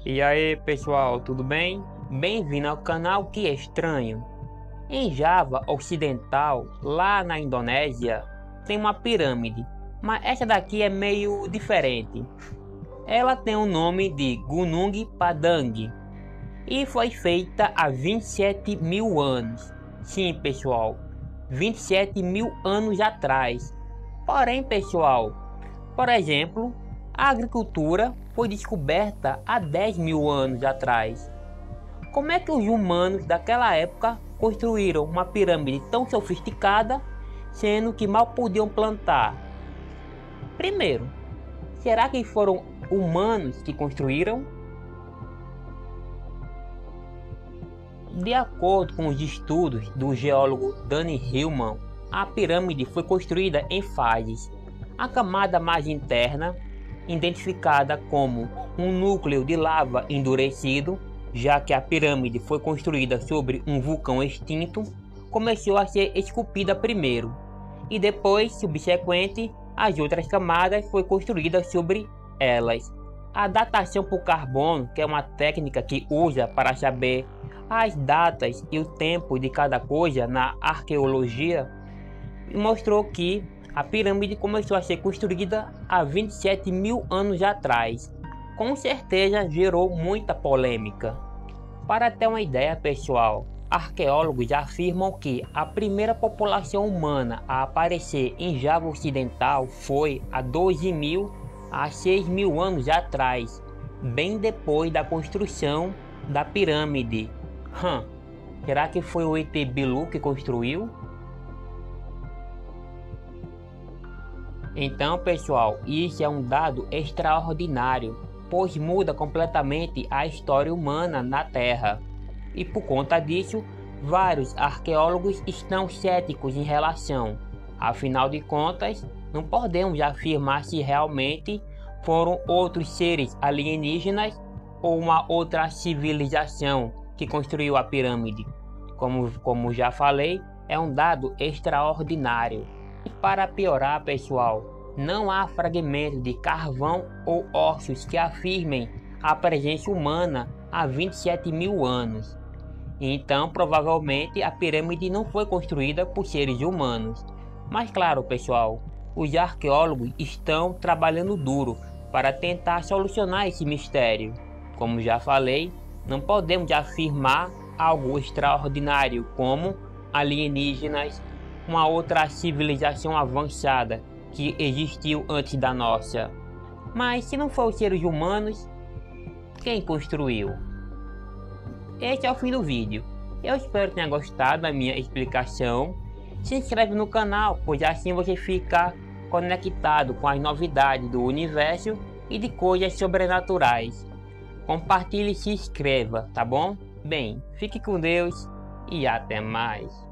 E aí pessoal, tudo bem? Bem-vindo ao canal Que é Estranho. Em Java Ocidental, lá na Indonésia, tem uma pirâmide, mas essa daqui é meio diferente. Ela tem o nome de Gunung Padang e foi feita há 27 mil anos. Sim pessoal, 27 mil anos atrás. Porém pessoal, por exemplo, a agricultura foi descoberta há 10 mil anos atrás. Como é que os humanos daquela época construíram uma pirâmide tão sofisticada, sendo que mal podiam plantar? Primeiro, será que foram humanos que construíram? De acordo com os estudos do geólogo Danny Hillman, a pirâmide foi construída em fases. A camada mais interna, identificada como um núcleo de lava endurecido, já que a pirâmide foi construída sobre um vulcão extinto, começou a ser esculpida primeiro, e depois, subsequente, as outras camadas foi construída sobre elas. A datação por carbono, que é uma técnica que usa para saber as datas e o tempo de cada coisa na arqueologia, mostrou que a pirâmide começou a ser construída há 27 mil anos atrás. Com certeza gerou muita polêmica. Para ter uma ideia pessoal, arqueólogos afirmam que a primeira população humana a aparecer em Java Ocidental foi há 12.000 a 6.000 anos atrás, bem depois da construção da pirâmide. Será que foi o ET Bilu que construiu? Então pessoal, isso é um dado extraordinário, pois muda completamente a história humana na Terra. E por conta disso, vários arqueólogos estão céticos em relação. Afinal de contas, não podemos afirmar se realmente foram outros seres alienígenas ou uma outra civilização que construiu a pirâmide. Como já falei, é um dado extraordinário. E para piorar pessoal, não há fragmentos de carvão ou ossos que afirmem a presença humana há 27 mil anos. Então provavelmente a pirâmide não foi construída por seres humanos. Mas claro pessoal, os arqueólogos estão trabalhando duro para tentar solucionar esse mistério. Como já falei, não podemos afirmar algo extraordinário como alienígenas, uma outra civilização avançada que existiu antes da nossa. Mas se não for os seres humanos, quem construiu? Esse é o fim do vídeo. Eu espero que tenha gostado da minha explicação. Se inscreve no canal, pois assim você fica conectado com as novidades do universo e de coisas sobrenaturais. Compartilhe e se inscreva, tá bom? Bem, fique com Deus e até mais.